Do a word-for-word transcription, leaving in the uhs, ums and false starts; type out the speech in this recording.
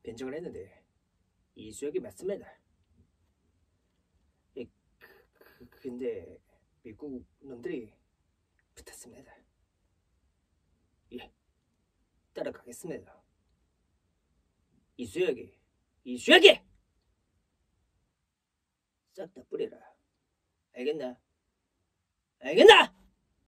변정을 했는데 이수혁이 맞습니다. 예, 그, 그, 근데 미국 놈들이 붙었습니다. 예, 따라가겠습니다. 이수혁이, 이수혁이! 싹 다 뿌리라. 알겠나? 알겠나?